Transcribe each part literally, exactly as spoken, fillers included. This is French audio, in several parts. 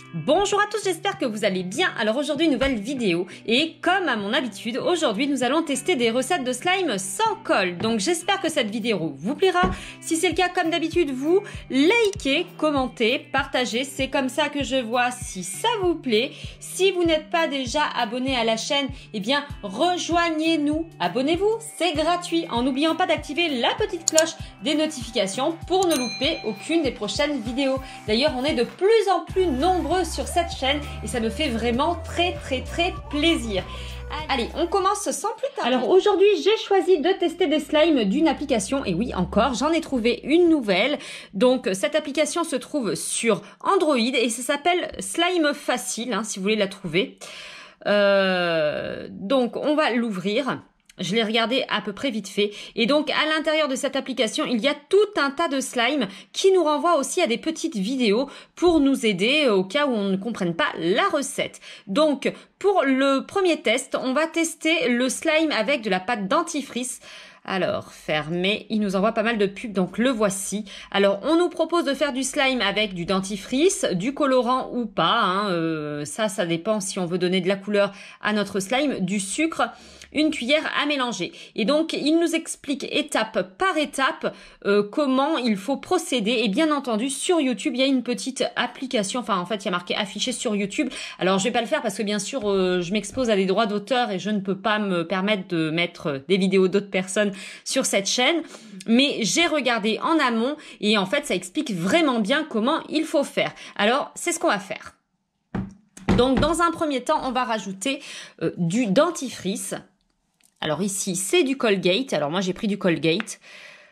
Bonjour à tous, j'espère que vous allez bien. Alors aujourd'hui une nouvelle vidéo et comme à mon habitude, aujourd'hui nous allons tester des recettes de slime sans colle. Donc j'espère que cette vidéo vous plaira. Si c'est le cas, comme d'habitude, vous likez, commentez, partagez. C'est comme ça que je vois si ça vous plaît. Si vous n'êtes pas déjà abonné à la chaîne, eh bien rejoignez-nous. Abonnez-vous, c'est gratuit en n'oubliant pas d'activer la petite cloche des notifications pour ne louper aucune des prochaines vidéos. D'ailleurs, on est de plus en plus nombreux sur cette chaîne et ça me fait vraiment très très très plaisir. Allez, on commence sans plus tarder. Alors aujourd'hui, j'ai choisi de tester des slimes d'une application. Et oui, encore, j'en ai trouvé une nouvelle. Donc, cette application se trouve sur Android et ça s'appelle Slime Facile, hein, si vous voulez la trouver. Euh, donc, on va l'ouvrir. Je l'ai regardé à peu près vite fait. Et donc, à l'intérieur de cette application, il y a tout un tas de slimes qui nous renvoient aussi à des petites vidéos pour nous aider au cas où on ne comprenne pas la recette. Donc, pour le premier test, on va tester le slime avec de la pâte dentifrice. Alors, fermé, il nous envoie pas mal de pubs, donc le voici. Alors, on nous propose de faire du slime avec du dentifrice, du colorant ou pas. Hein, euh, ça, ça dépend si on veut donner de la couleur à notre slime, du sucre, une cuillère à mélanger. Et donc, il nous explique étape par étape euh, comment il faut procéder. Et bien entendu, sur YouTube, il y a une petite application. Enfin, en fait, il y a marqué affiché sur YouTube. Alors, je vais pas le faire parce que bien sûr, euh, je m'expose à des droits d'auteur et je ne peux pas me permettre de mettre des vidéos d'autres personnes sur cette chaîne. Mais j'ai regardé en amont et en fait, ça explique vraiment bien comment il faut faire. Alors, c'est ce qu'on va faire. Donc, dans un premier temps, on va rajouter euh, du dentifrice. Alors ici, c'est du Colgate. Alors moi, j'ai pris du Colgate.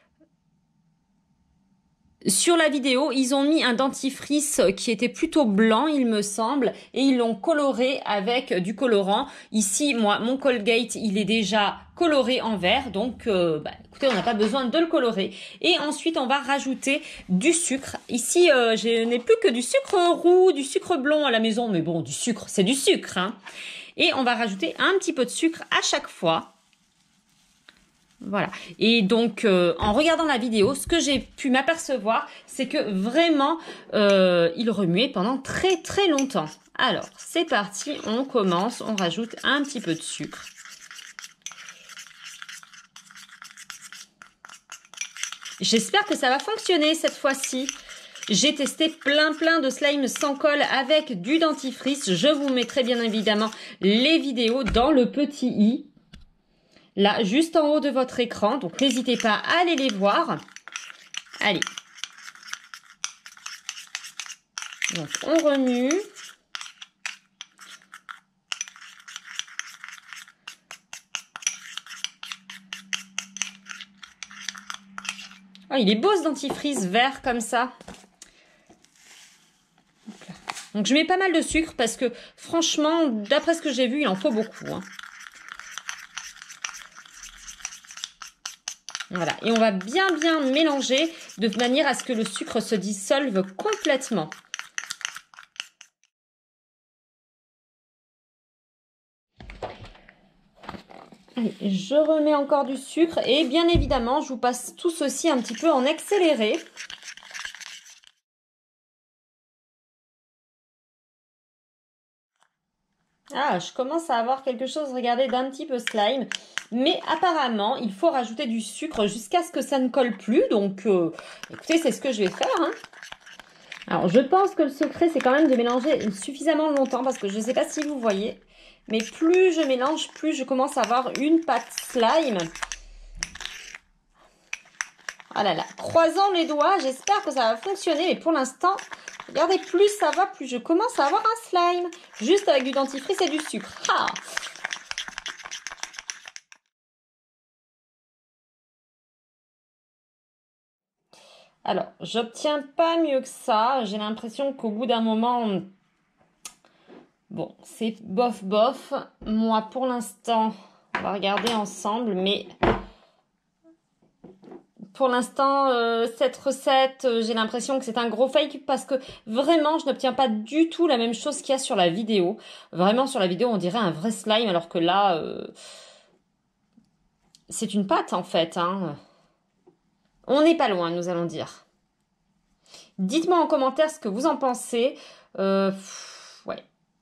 Sur la vidéo, ils ont mis un dentifrice qui était plutôt blanc, il me semble, et ils l'ont coloré avec du colorant. Ici, moi, mon Colgate, il est déjà coloré en vert, donc euh, bah, écoutez, on n'a pas besoin de le colorer. Et ensuite, on va rajouter du sucre. Ici, euh, je n'ai plus que du sucre roux, du sucre blond à la maison, mais bon, du sucre, c'est du sucre, hein. Et on va rajouter un petit peu de sucre à chaque fois. Voilà. Et donc, euh, en regardant la vidéo, ce que j'ai pu m'apercevoir, c'est que vraiment, euh, il remuait pendant très très longtemps. Alors, c'est parti, on commence, on rajoute un petit peu de sucre. J'espère que ça va fonctionner cette fois-ci. J'ai testé plein plein de slime sans colle avec du dentifrice. Je vous mettrai bien évidemment les vidéos dans le petit i. Là, juste en haut de votre écran. Donc, n'hésitez pas à aller les voir. Allez. Donc, on remue. Oh, il est beau ce dentifrice vert comme ça. Donc, je mets pas mal de sucre parce que, franchement, d'après ce que j'ai vu, il en faut beaucoup, hein. Voilà, et on va bien bien mélanger de manière à ce que le sucre se dissolve complètement. Allez, je remets encore du sucre et bien évidemment, je vous passe tout ceci un petit peu en accéléré. Ah, je commence à avoir quelque chose, regardez, d'un petit peu slime. Mais apparemment, il faut rajouter du sucre jusqu'à ce que ça ne colle plus. Donc, euh, écoutez, c'est ce que je vais faire, hein. Alors, je pense que le secret, c'est quand même de mélanger suffisamment longtemps. Parce que je ne sais pas si vous voyez. Mais plus je mélange, plus je commence à avoir une pâte slime. Ah là là, croisons les doigts. J'espère que ça va fonctionner. Mais pour l'instant, regardez, plus ça va, plus je commence à avoir un slime. Juste avec du dentifrice et du sucre. Ah! Alors, j'obtiens pas mieux que ça. J'ai l'impression qu'au bout d'un moment, bon, c'est bof bof. Moi, pour l'instant, on va regarder ensemble, mais pour l'instant, euh, cette recette, euh, j'ai l'impression que c'est un gros fake parce que vraiment, je n'obtiens pas du tout la même chose qu'il y a sur la vidéo. Vraiment, sur la vidéo, on dirait un vrai slime, alors que là, euh, c'est une pâte en fait, hein. On n'est pas loin, nous allons dire. Dites-moi en commentaire ce que vous en pensez. Euh, pff, ouais.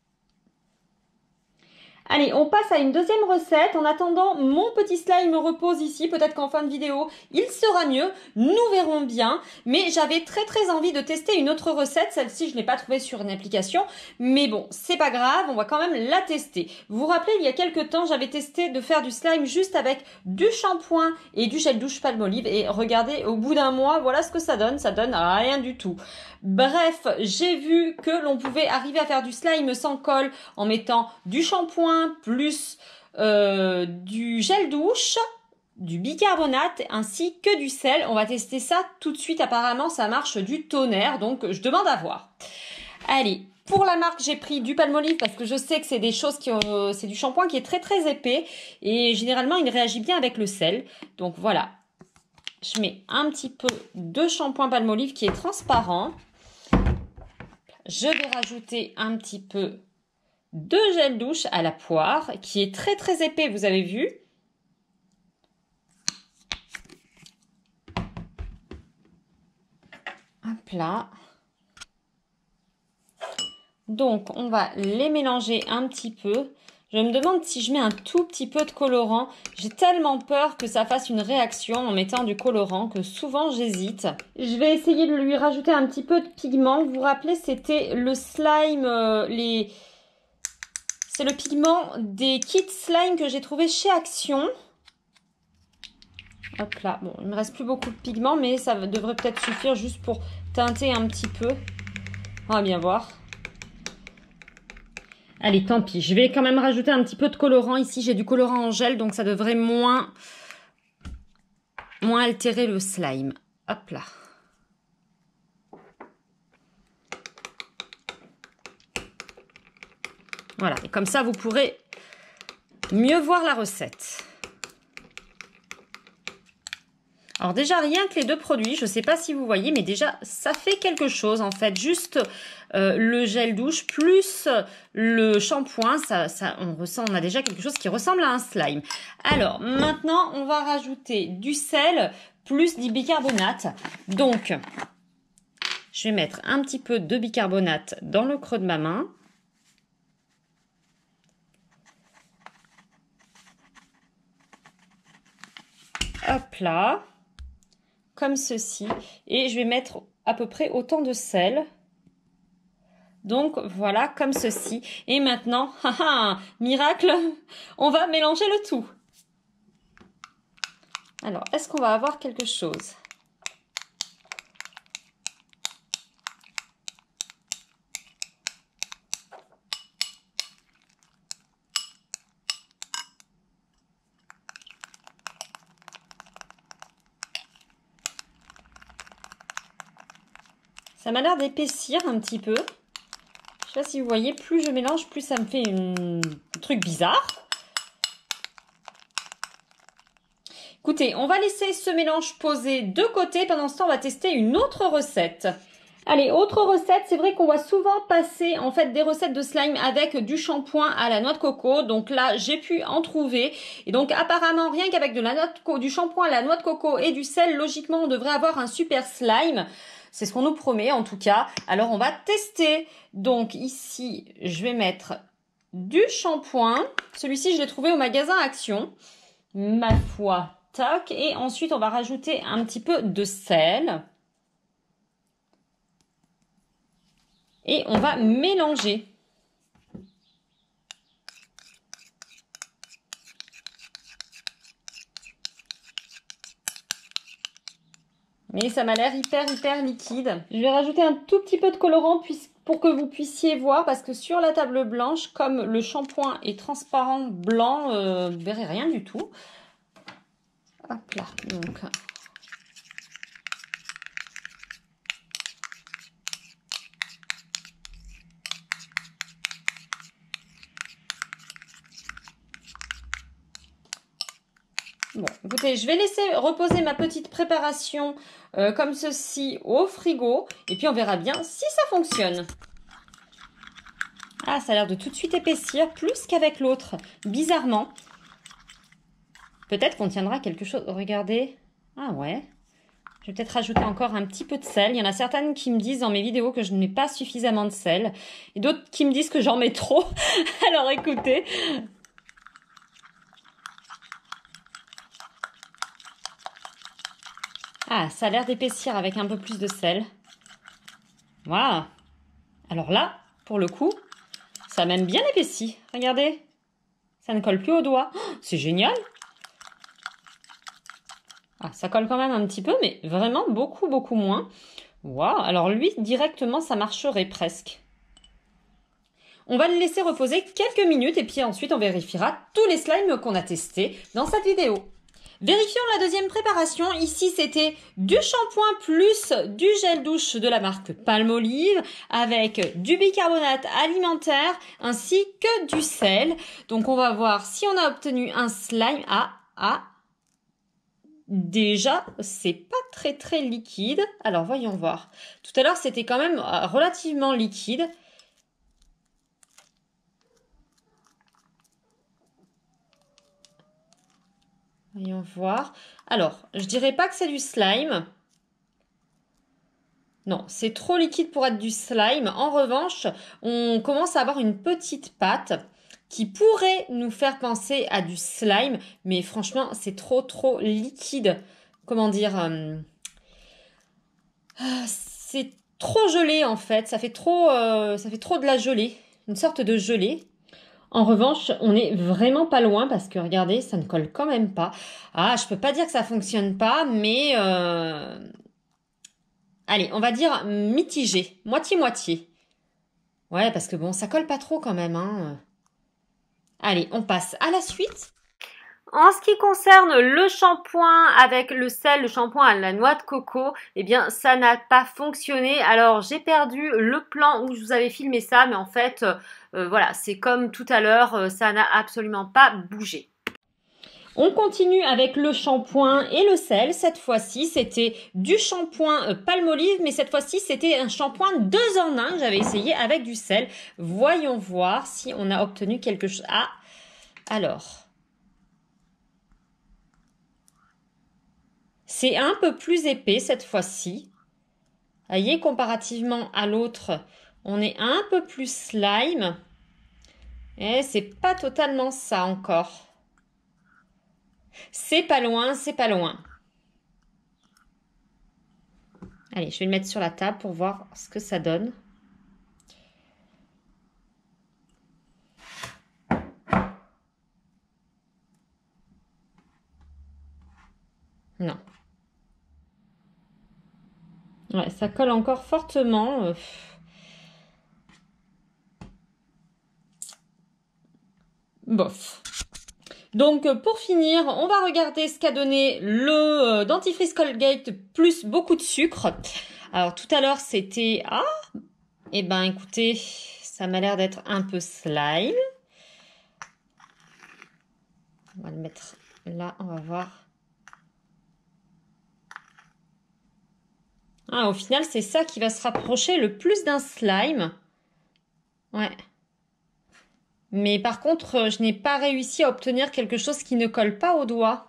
Allez, on passe à une deuxième recette. En attendant, mon petit slime repose ici. Peut-être qu'en fin de vidéo, il sera mieux. Nous verrons bien. Mais j'avais très très envie de tester une autre recette. Celle-ci, je ne l'ai pas trouvée sur une application. Mais bon, c'est pas grave. On va quand même la tester. Vous vous rappelez, il y a quelques temps, j'avais testé de faire du slime juste avec du shampoing et du gel douche Palmolive. Et regardez, au bout d'un mois, voilà ce que ça donne. Ça donne rien du tout. Bref, j'ai vu que l'on pouvait arriver à faire du slime sans colle en mettant du shampoing plus euh, du gel douche, du bicarbonate ainsi que du sel. On va tester ça tout de suite. Apparemment, ça marche du tonnerre, donc je demande à voir. Allez, pour la marque, j'ai pris du Palmolive parce que je sais que c'est des choses qui ont, c'est du shampoing qui est très très épais et généralement il réagit bien avec le sel. Donc voilà, je mets un petit peu de shampoing Palmolive qui est transparent. Je vais rajouter un petit peu de gel douche à la poire qui est très très épais, vous avez vu. Hop là. Donc on va les mélanger un petit peu. Je me demande si je mets un tout petit peu de colorant. J'ai tellement peur que ça fasse une réaction en mettant du colorant que souvent j'hésite. Je vais essayer de lui rajouter un petit peu de pigment. Vous vous rappelez, c'était le slime, euh, les... c'est le pigment des kits slime que j'ai trouvé chez Action. Hop là, bon, il me reste plus beaucoup de pigment, mais ça devrait peut-être suffire juste pour teinter un petit peu. On va bien voir. Allez, tant pis. Je vais quand même rajouter un petit peu de colorant. Ici, j'ai du colorant en gel, donc ça devrait moins, moins altérer le slime. Hop là. Voilà. Et comme ça, vous pourrez mieux voir la recette. Alors déjà, rien que les deux produits, je ne sais pas si vous voyez, mais déjà, ça fait quelque chose en fait. Juste euh, le gel douche plus le shampoing, ça, ça, on ressent, on a déjà quelque chose qui ressemble à un slime. Alors, maintenant, on va rajouter du sel plus du bicarbonate. Donc, je vais mettre un petit peu de bicarbonate dans le creux de ma main. Hop là. Comme ceci, et je vais mettre à peu près autant de sel. Donc voilà, comme ceci. Et maintenant, haha, miracle, on va mélanger le tout. Alors, est-ce qu'on va avoir quelque chose? Ça m'a l'air d'épaissir un petit peu. Je ne sais pas si vous voyez, plus je mélange, plus ça me fait une... un truc bizarre. Écoutez, on va laisser ce mélange poser de côté. Pendant ce temps, on va tester une autre recette. Allez, autre recette, c'est vrai qu'on voit souvent passer en fait des recettes de slime avec du shampoing à la noix de coco. Donc là, j'ai pu en trouver. Et donc apparemment, rien qu'avec de la noix de coco, du shampoing à la noix de coco et du sel, logiquement, on devrait avoir un super slime. C'est ce qu'on nous promet en tout cas. Alors on va tester. Donc ici, je vais mettre du shampoing. Celui-ci, je l'ai trouvé au magasin Action. Ma foi, tac. Et ensuite, on va rajouter un petit peu de sel. Et on va mélanger. Mais ça m'a l'air hyper, hyper liquide. Je vais rajouter un tout petit peu de colorant pour que vous puissiez voir. Parce que sur la table blanche, comme le shampoing est transparent blanc, euh, vous ne verrez rien du tout. Hop là, donc... Bon, écoutez, je vais laisser reposer ma petite préparation euh, comme ceci au frigo. Et puis, on verra bien si ça fonctionne. Ah, ça a l'air de tout de suite épaissir, plus qu'avec l'autre, bizarrement. Peut-être qu'on tiendra quelque chose. Regardez. Ah ouais. Je vais peut-être rajouter encore un petit peu de sel. Il y en a certaines qui me disent dans mes vidéos que je ne mets pas suffisamment de sel. Et d'autres qui me disent que j'en mets trop. Alors écoutez. Ah, ça a l'air d'épaissir avec un peu plus de sel. Voilà. Alors là, pour le coup, ça a même bien épaissi. Regardez. Ça ne colle plus au doigt. Oh, c'est génial. Ah, ça colle quand même un petit peu, mais vraiment beaucoup, beaucoup moins. Waouh, alors lui, directement, ça marcherait presque. On va le laisser reposer quelques minutes et puis ensuite, on vérifiera tous les slimes qu'on a testés dans cette vidéo. Vérifions la deuxième préparation. Ici, c'était du shampoing plus du gel douche de la marque Palmolive avec du bicarbonate alimentaire ainsi que du sel. Donc, on va voir si on a obtenu un slime à... à Déjà, c'est pas très très liquide. Alors, voyons voir. Tout à l'heure, c'était quand même relativement liquide. Voyons voir. Alors, je dirais pas que c'est du slime. Non, c'est trop liquide pour être du slime. En revanche, on commence à avoir une petite pâte qui pourrait nous faire penser à du slime, mais franchement, c'est trop, trop liquide. Comment dire euh, c'est trop gelé, en fait. Ça fait trop, euh, ça fait trop de la gelée. Une sorte de gelée. En revanche, on n'est vraiment pas loin parce que, regardez, ça ne colle quand même pas. Ah, je peux pas dire que ça fonctionne pas, mais... Euh... Allez, on va dire mitigé. Moitié-moitié. Ouais, parce que bon, ça colle pas trop quand même, hein. Allez, on passe à la suite. En ce qui concerne le shampoing avec le sel, le shampoing à la noix de coco, eh bien, ça n'a pas fonctionné. Alors, j'ai perdu le plan où je vous avais filmé ça, mais en fait, euh, voilà, c'est comme tout à l'heure, ça n'a absolument pas bougé. On continue avec le shampoing et le sel. Cette fois-ci, c'était du shampoing Palmolive, mais cette fois-ci, c'était un shampoing deux en un que j'avais essayé avec du sel. Voyons voir si on a obtenu quelque chose. Ah, alors... C'est un peu plus épais cette fois-ci. Vous voyez, comparativement à l'autre, on est un peu plus slime. Et c'est pas totalement ça encore. C'est pas loin, c'est pas loin. Allez, je vais le mettre sur la table pour voir ce que ça donne. Non. Ouais, ça colle encore fortement. Euh... Bof. Donc, pour finir, on va regarder ce qu'a donné le dentifrice Colgate plus beaucoup de sucre. Alors, tout à l'heure, c'était... Ah, eh ben, écoutez, ça m'a l'air d'être un peu slime. On va le mettre là, on va voir. Ah, au final, c'est ça qui va se rapprocher le plus d'un slime. Ouais. Mais par contre, je n'ai pas réussi à obtenir quelque chose qui ne colle pas au doigt.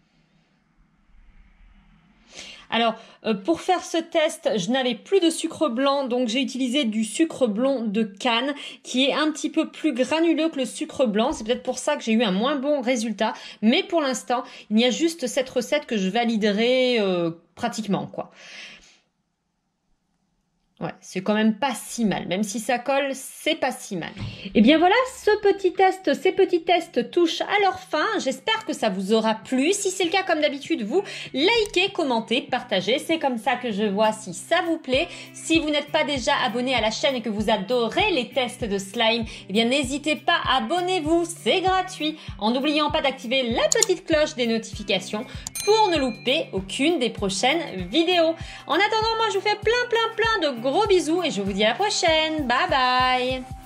Alors, euh, pour faire ce test, je n'avais plus de sucre blanc, donc j'ai utilisé du sucre blanc de canne, qui est un petit peu plus granuleux que le sucre blanc. C'est peut-être pour ça que j'ai eu un moins bon résultat. Mais pour l'instant, il y a juste cette recette que je validerai euh, pratiquement, quoi. Ouais, c'est quand même pas si mal. Même si ça colle, c'est pas si mal. Et bien voilà, ce petit test, ces petits tests touchent à leur fin. J'espère que ça vous aura plu. Si c'est le cas, comme d'habitude, vous likez, commentez, partagez. C'est comme ça que je vois si ça vous plaît. Si vous n'êtes pas déjà abonné à la chaîne et que vous adorez les tests de slime, eh bien n'hésitez pas, abonnez-vous, c'est gratuit. En n'oubliant pas d'activer la petite cloche des notifications pour ne louper aucune des prochaines vidéos. En attendant, moi je vous fais plein plein plein de gros bisous et je vous dis à la prochaine. Bye bye.